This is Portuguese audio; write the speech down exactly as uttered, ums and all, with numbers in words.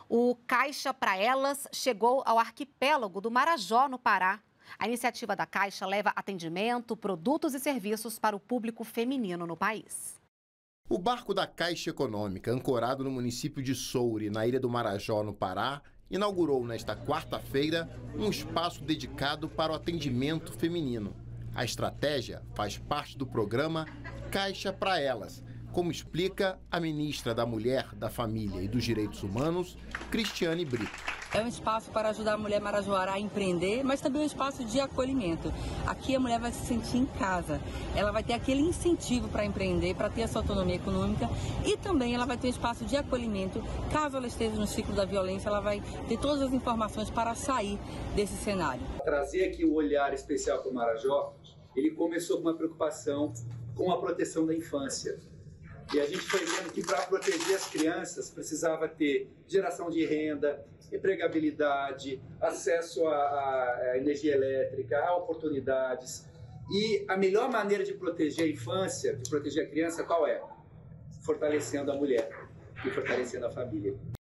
O Caixa para Elas chegou ao arquipélago do Marajó, no Pará. A iniciativa da Caixa leva atendimento, produtos e serviços para o público feminino no país. O barco da Caixa Econômica, ancorado no município de Soure, na ilha do Marajó, no Pará, inaugurou nesta quarta-feira um espaço dedicado para o atendimento feminino. A estratégia faz parte do programa Caixa para Elas, como explica a ministra da Mulher, da Família e dos Direitos Humanos, Cristiane Brito. É um espaço para ajudar a mulher marajoara a empreender, mas também um espaço de acolhimento. Aqui a mulher vai se sentir em casa, ela vai ter aquele incentivo para empreender, para ter essa autonomia econômica e também ela vai ter um espaço de acolhimento. Caso ela esteja no ciclo da violência, ela vai ter todas as informações para sair desse cenário. Trazer aqui o olhar especial para o Marajó, ele começou com uma preocupação com a proteção da infância. E a gente foi vendo que para proteger as crianças precisava ter geração de renda, empregabilidade, acesso à, à energia elétrica, a oportunidades. E a melhor maneira de proteger a infância, de proteger a criança, qual é? Fortalecendo a mulher e fortalecendo a família.